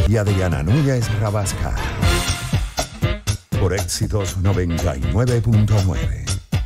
y Adriana Núñez Rabascal. Por Éxitos 99.9.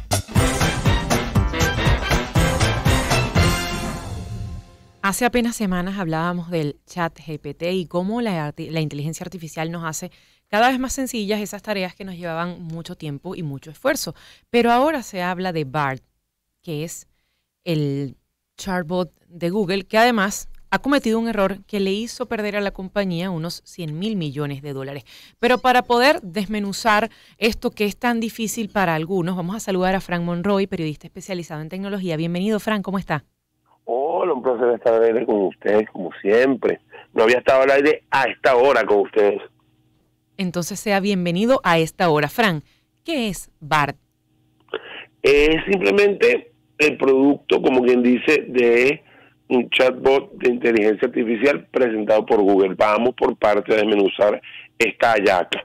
Hace apenas semanas hablábamos del ChatGPT y cómo la inteligencia artificial nos hace cada vez más sencillas esas tareas que nos llevaban mucho tiempo y mucho esfuerzo. Pero ahora se habla de Bard, que es el chatbot de Google, que además ha cometido un error que le hizo perder a la compañía unos 100.000 millones de dólares. Pero para poder desmenuzar esto que es tan difícil para algunos, vamos a saludar a Frank Monroy, periodista especializado en tecnología. Bienvenido, Frank, ¿cómo está? Hola, un placer estar al aire con ustedes, como siempre. No había estado al aire a esta hora con ustedes. Entonces sea bienvenido a esta hora. Frank, ¿qué es Bard? Es simplemente el producto, como quien dice, de un chatbot de inteligencia artificial presentado por Google. Vamos por parte a desmenuzar esta hallaca.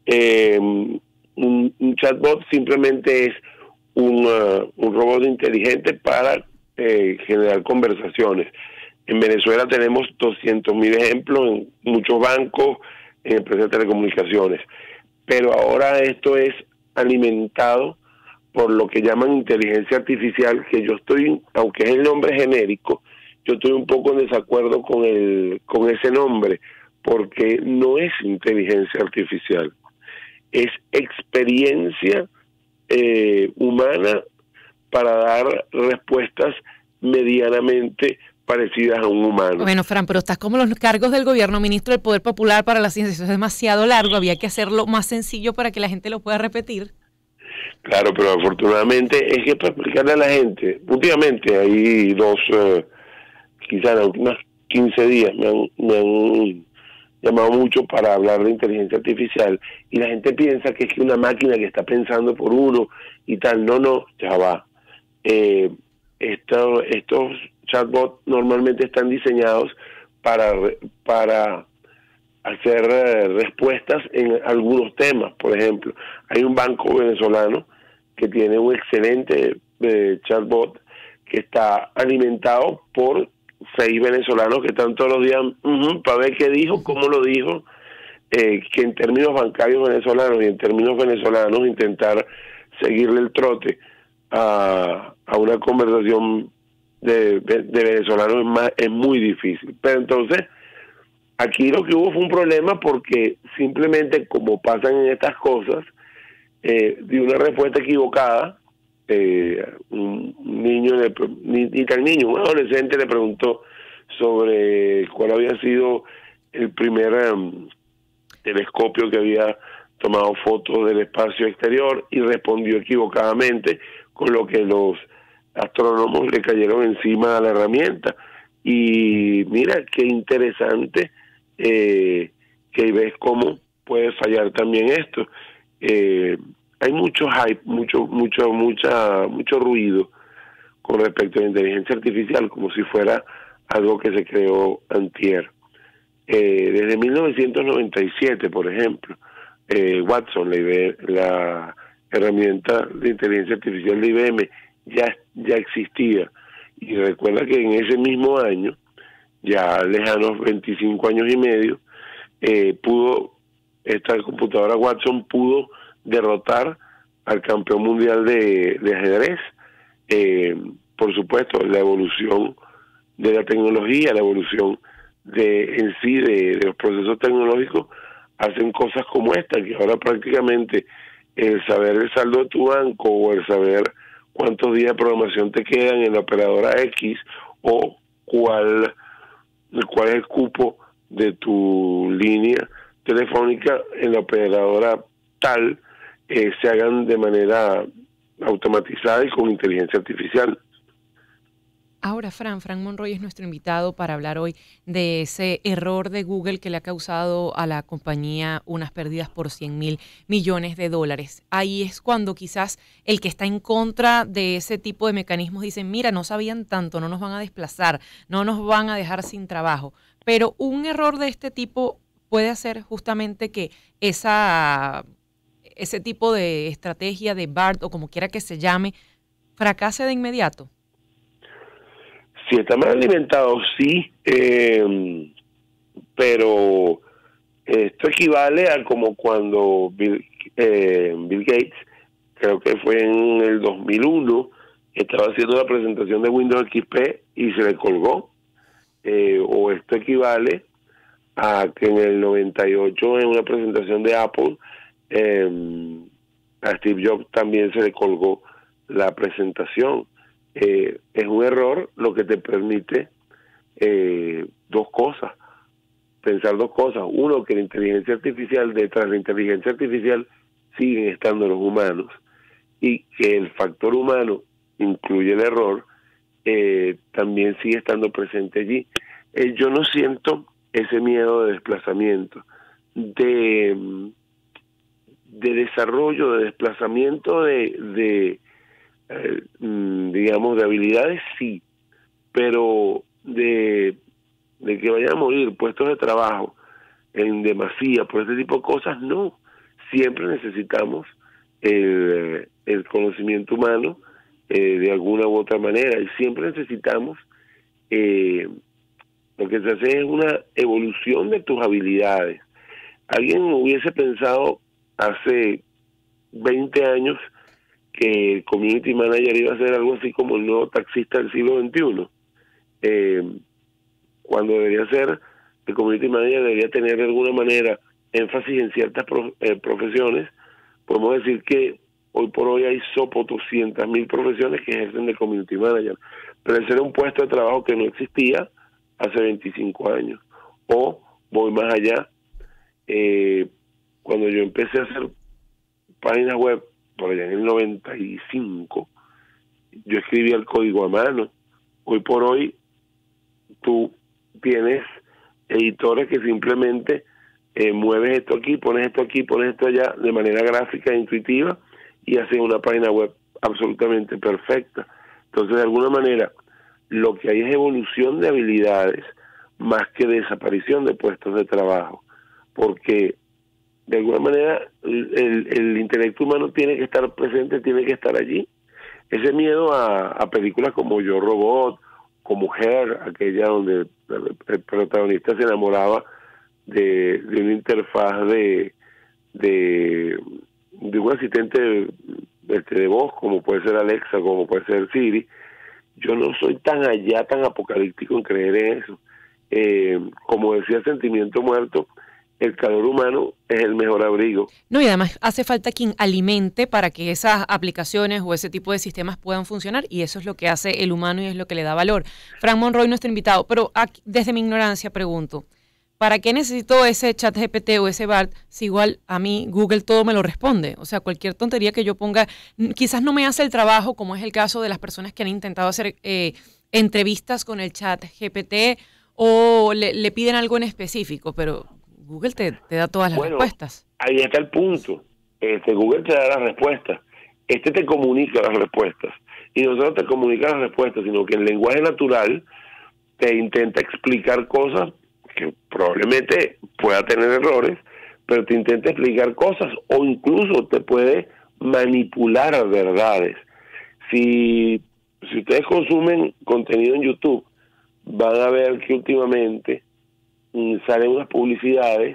Un chatbot simplemente es un robot inteligente para generar conversaciones. En Venezuela tenemos 200.000 ejemplos en muchos bancos, en empresas de telecomunicaciones, pero ahora esto es alimentado por lo que llaman inteligencia artificial, que yo estoy, aunque es el nombre genérico, yo estoy un poco en desacuerdo con ese nombre, porque no es inteligencia artificial, es experiencia humana para dar respuestas medianamente parecidas a un humano. Bueno, Fran, pero estás como los cargos del gobierno, ministro del Poder Popular para la Ciencia. Eso es demasiado largo, había que hacerlo más sencillo para que la gente lo pueda repetir. Claro, pero afortunadamente es que para explicarle a la gente, últimamente hay quizás en los últimos 15 días me han llamado mucho para hablar de inteligencia artificial y la gente piensa que es que una máquina que está pensando por uno y tal. No, ya va. Estos chatbots normalmente están diseñados para hacer respuestas en algunos temas. Por ejemplo, hay un banco venezolano que tiene un excelente chatbot que está alimentado por 6 venezolanos que están todos los días para ver qué dijo, cómo lo dijo, que en términos bancarios venezolanos y en términos venezolanos intentar seguirle el trote a una conversación de venezolanos es muy difícil. Pero entonces, aquí lo que hubo fue un problema porque simplemente, como pasan en estas cosas, dio una respuesta equivocada. Un niño, ni tan niño, un adolescente le preguntó sobre cuál había sido el primer telescopio que había tomado fotos del espacio exterior y respondió equivocadamente, con lo que los astrónomos le cayeron encima a la herramienta. Y mira qué interesante que ves cómo puede fallar también esto. Hay mucho hype, mucho ruido con respecto a la inteligencia artificial, como si fuera algo que se creó antier. Desde 1997, por ejemplo, Watson, la herramienta de inteligencia artificial de IBM, ya existía. Y recuerda que en ese mismo año, ya lejanos 25 años y medio, esta computadora Watson pudo derrotar al campeón mundial de ajedrez. Por supuesto, la evolución de la tecnología, la evolución de los procesos tecnológicos hacen cosas como esta, que ahora prácticamente el saber el saldo de tu banco o el saber cuántos días de programación te quedan en la operadora X o cuál es el cupo de tu línea telefónica en la operadora tal, se hagan de manera automatizada y con inteligencia artificial. Ahora, Frank Monroy es nuestro invitado para hablar hoy de ese error de Google que le ha causado a la compañía unas pérdidas por 100.000 millones de dólares. Ahí es cuando quizás el que está en contra de ese tipo de mecanismos dice, mira, no sabían tanto, no nos van a desplazar, no nos van a dejar sin trabajo. Pero un error de este tipo puede hacer justamente que ese tipo de estrategia de BART o como quiera que se llame, fracase de inmediato. Si está mal alimentado, sí, pero equivale a como cuando Bill Gates, creo que fue en el 2001, estaba haciendo la presentación de Windows XP y se le colgó. O esto equivale a que en el 98 en una presentación de Apple a Steve Jobs también se le colgó la presentación. Es un error lo que te permite pensar dos cosas. Uno, que la inteligencia artificial, detrás de la inteligencia artificial siguen estando los humanos, y que el factor humano incluye el error, también sigue estando presente allí. Yo no siento ese miedo de desplazamiento, de desarrollo, de desplazamiento digamos, de habilidades, sí, pero de que vayan a morir puestos de trabajo en demasía por este tipo de cosas, no. Siempre necesitamos el conocimiento humano de alguna u otra manera, y siempre necesitamos lo que se hace es una evolución de tus habilidades. Alguien hubiese pensado hace 20 años que el community manager iba a ser algo así como el nuevo taxista del siglo XXI, cuando debería ser, el community manager debería tener de alguna manera énfasis en ciertas profesiones. Podemos decir que hoy por hoy hay 200,000 profesiones que ejercen de community manager, pero ese era un puesto de trabajo que no existía hace 25 años. O voy más allá, cuando yo empecé a hacer páginas web, por allá en el 95, yo escribía el código a mano. Hoy por hoy tú tienes editores que simplemente mueves esto aquí, pones esto allá de manera gráfica e intuitiva, y hacen una página web absolutamente perfecta. Entonces, de alguna manera, lo que hay es evolución de habilidades más que desaparición de puestos de trabajo, porque de alguna manera el intelecto humano tiene que estar presente, tiene que estar allí. Ese miedo a películas como Yo Robot, como Her, aquella donde el protagonista se enamoraba de una interfaz de un asistente de voz, como puede ser Alexa, como puede ser Siri. Yo no soy tan apocalíptico en creer en eso. Como decía Sentimiento Muerto, el calor humano es el mejor abrigo. No, y además hace falta quien alimente para que esas aplicaciones o ese tipo de sistemas puedan funcionar, y eso es lo que hace el humano y es lo que le da valor. Frank Monroy, nuestro invitado, pero aquí, desde mi ignorancia pregunto, ¿para qué necesito ese ChatGPT o ese BART si igual a mí Google todo me lo responde? O sea, cualquier tontería que yo ponga, quizás no me hace el trabajo, como es el caso de las personas que han intentado hacer entrevistas con el ChatGPT o le piden algo en específico, pero Google te da todas las respuestas. Ahí está el punto. Google te da las respuestas. Te comunica las respuestas. Y no solo te comunica las respuestas, sino que en lenguaje natural te intenta explicar cosas que probablemente pueda tener errores, pero te intenta explicar cosas, o incluso te puede manipular verdades. Si ustedes consumen contenido en YouTube, van a ver que últimamente salen unas publicidades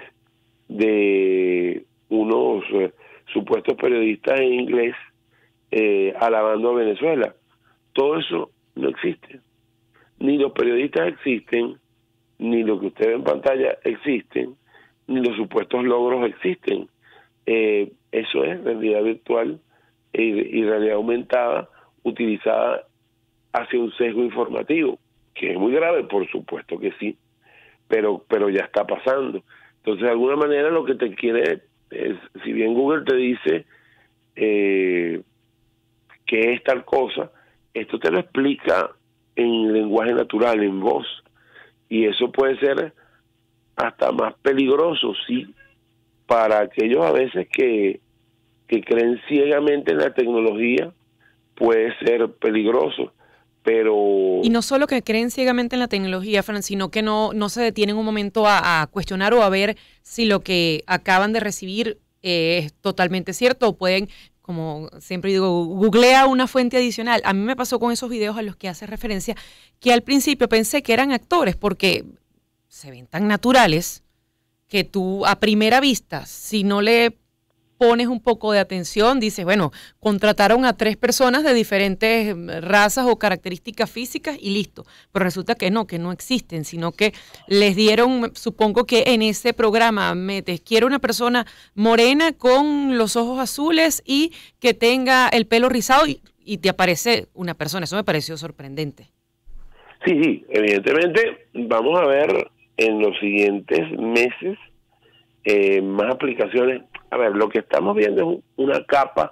de unos supuestos periodistas en inglés alabando a Venezuela. Todo eso no existe. Ni los periodistas existen, ni lo que usted ve en pantalla existen, ni los supuestos logros existen. Eso es realidad virtual y realidad aumentada utilizada hacia un sesgo informativo, que es muy grave, por supuesto que sí, pero ya está pasando. Entonces, de alguna manera lo que te quiere es, si bien Google te dice qué es tal cosa, esto te lo explica en lenguaje natural, en voz, y eso puede ser hasta más peligroso, sí, para aquellos a veces que creen ciegamente en la tecnología, puede ser peligroso. Pero... Y no solo que creen ciegamente en la tecnología, Fran, sino que no se detienen un momento a cuestionar o a ver si lo que acaban de recibir es totalmente cierto, o pueden, como siempre digo, googlea una fuente adicional. A mí me pasó con esos videos a los que hace referencia, que al principio pensé que eran actores porque se ven tan naturales que tú a primera vista, si no le pones un poco de atención, dices, bueno, contrataron a 3 personas de diferentes razas o características físicas y listo. Pero resulta que no existen, sino que les dieron, supongo que en ese programa metes, quiero una persona morena con los ojos azules y que tenga el pelo rizado y te aparece una persona. Eso me pareció sorprendente. Sí, evidentemente vamos a ver en los siguientes meses más aplicaciones. A ver, lo que estamos viendo es una capa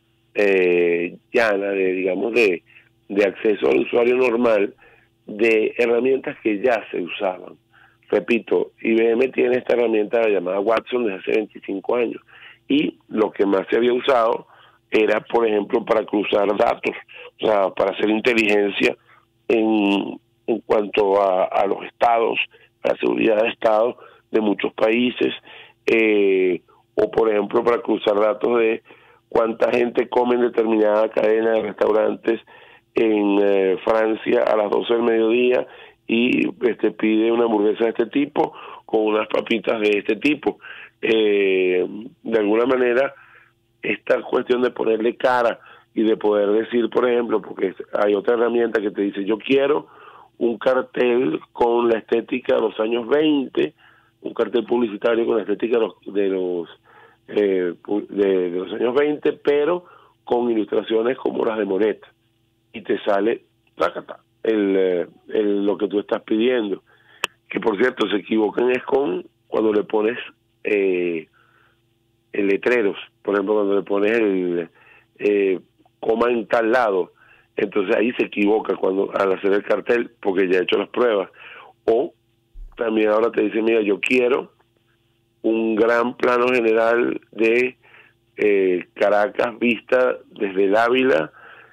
llana de acceso al usuario normal de herramientas que ya se usaban. Repito, IBM tiene esta herramienta llamada Watson desde hace 25 años y lo que más se había usado era, por ejemplo, para cruzar datos, o sea, para hacer inteligencia en cuanto a los estados, a la seguridad de estados de muchos países, o por ejemplo para cruzar datos de cuánta gente come en determinada cadena de restaurantes en Francia a las 12 del mediodía y pide una hamburguesa de este tipo con unas papitas de este tipo. De alguna manera esta cuestión de ponerle cara y de poder decir, por ejemplo, porque hay otra herramienta que te dice, yo quiero un cartel con la estética de los años 20, un cartel publicitario con la estética de los años 20, pero con ilustraciones como las de Monet, y te sale lo que tú estás pidiendo, que por cierto se equivocan es con cuando le pones letreros, por ejemplo cuando le pones coma en tal lado, entonces ahí se equivoca al hacer el cartel porque ya ha hecho las pruebas. O también ahora te dice, mira, yo quiero un gran plano general de Caracas vista desde el Ávila,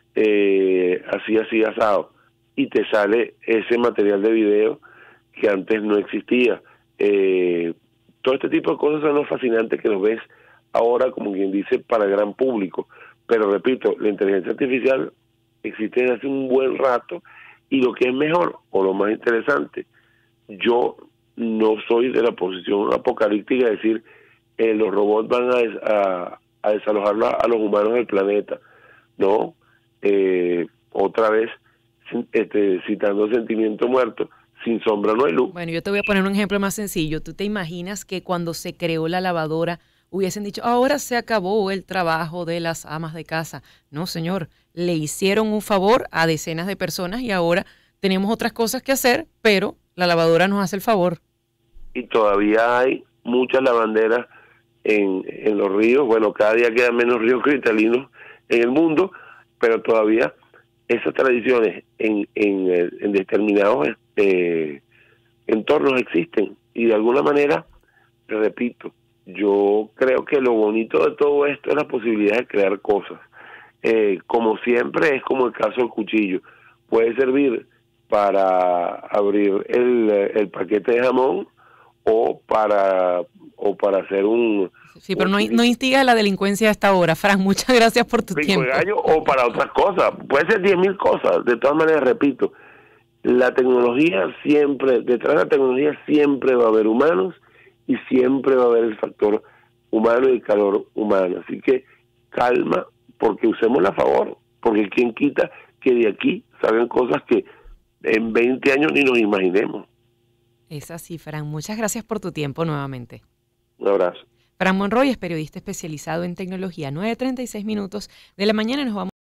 así asado, y te sale ese material de video que antes no existía. Todo este tipo de cosas son lo fascinante que lo ves ahora, como quien dice, para el gran público. Pero repito, la inteligencia artificial existe desde hace un buen rato, y lo que es mejor o lo más interesante, yo no soy de la posición apocalíptica de decir los robots van a desalojar a los humanos del planeta. No, otra vez citando Sentimiento Muerto, sin sombra no hay luz. Bueno, yo te voy a poner un ejemplo más sencillo. ¿Tú te imaginas que cuando se creó la lavadora hubiesen dicho, ahora se acabó el trabajo de las amas de casa? No, señor, le hicieron un favor a decenas de personas y ahora tenemos otras cosas que hacer, pero la lavadora nos hace el favor. Y todavía hay muchas lavanderas en los ríos. Bueno, cada día quedan menos ríos cristalinos en el mundo, pero todavía esas tradiciones en determinados entornos existen. Y de alguna manera, repito, yo creo que lo bonito de todo esto es la posibilidad de crear cosas. Como siempre, es como el caso del cuchillo. Puede servir para abrir el paquete de jamón o para hacer un... Sí, pero no instigas la delincuencia a esta hora. Fran, muchas gracias por tu tiempo. Gallo, o para otras cosas. Puede ser 10.000 cosas. De todas maneras, repito, la tecnología siempre, detrás de la tecnología siempre va a haber humanos y siempre va a haber el factor humano y el calor humano. Así que calma, porque usémosla a favor, porque quien quita que de aquí salgan cosas que en 20 años ni nos imaginemos. Es así, Fran. Muchas gracias por tu tiempo nuevamente. Un abrazo. Fran Monroy es periodista especializado en tecnología. 9:36 de la mañana, nos vamos.